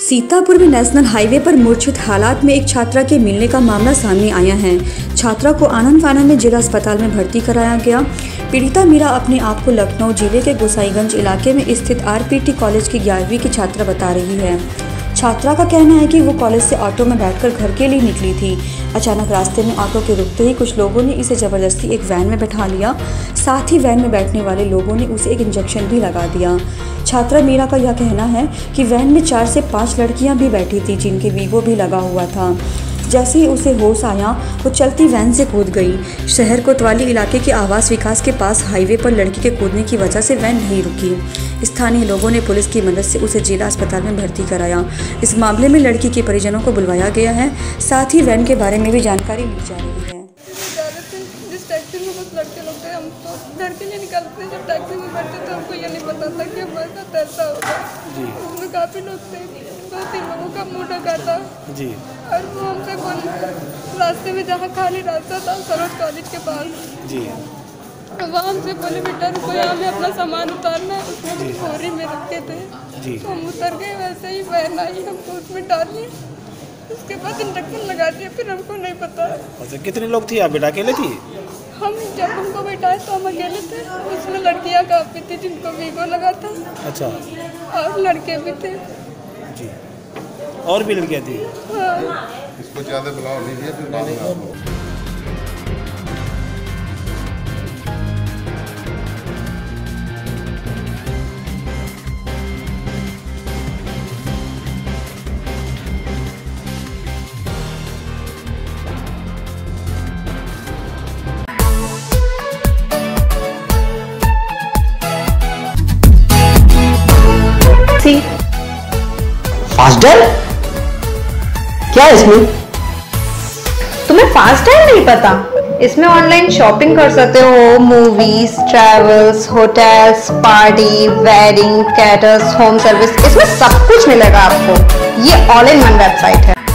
सीतापुर में national highway पर मूर्छित हालात में एक छात्रा के मिलने का मामला सामने आया है। छात्रा को आनंद फानन में जिला अस्पताल में भर्ती कराया गया। पीड़िता मीरा अपने आप को लखनऊ जिले के गोसाईगंज इलाके में स्थित आरपीटी कॉलेज की 11वीं की छात्रा बता रही है। छात्रा का कहना है कि वो कॉलेज से ऑटो में बैठकर घर के लिए निकली थी। अचानक रास्ते में ऑटो के रुकते ही कुछ लोगों ने इसे ज़बरदस्ती एक वैन में बैठा लिया। साथ ही वैन में बैठने वाले लोगों ने उसे एक इंजेक्शन भी लगा दिया। छात्रा मीरा का यह कहना है कि वैन में 4 से 5 लड़कियां भी बैठी थी, जिनके वीवो भी लगा हुआ था। जैसे ही उसे होश आया वो चलती वैन से कूद गई। शहर कोतवाली इलाके के आवास विकास के पास हाईवे पर लड़की के कूदने की वजह से वैन नहीं रुकी। स्थानीय लोगों ने पुलिस की मदद से उसे जिला अस्पताल में भर्ती कराया। इस मामले में लड़की के परिजनों को बुलवाया गया है। साथ ही वैन के बारे में भी जानकारी ली जा रही है। जिस टैक्सी में कुछ लड़के लोग थे, हम तो घर के लिए निकलते थे। जब टैक्सी में बैठते तो हमको ये नहीं पता था कि हमारे साथ ऐसा होगा। उसमें काफ़ी लोग थे, 2-3 लोगों का मुँह ढका था जी। और वो हमसे बोले रास्ते में, जहाँ खाली रास्ता था सरोज कॉलेज के पास जी, वहाँ हमसे बोले बेटा रुको, यहाँ में अपना सामान उतारना है। उसमें खोरी में रखे थे जी। तो हम उतर गए, वैसे ही वैन आई, हमको उसमें डाली, उसके बाद इंजेक्शन लगा दिया। फिर हमको नहीं पता। अच्छा, कितने लोग थे आप बेटा? अकेले थी? हम जब हमको बैठाए तो हम अकेले थे। उसमें लड़कियां काफ़ी थी जिनको वीवो लगा था। अच्छा, और लड़के भी थे जी। और भी लड़कियां थी? हाँ। इसको ज़्यादा बुलाओ नहीं है, फिर नहीं। फास्टर क्या है इसमें? तुम्हें फास्टर नहीं पता? इसमें ऑनलाइन शॉपिंग कर सकते हो, movies, travels, hotels, party, wedding, caterers, home service, इसमें सब कुछ मिलेगा आपको। ये ऑल इन वन वेबसाइट है।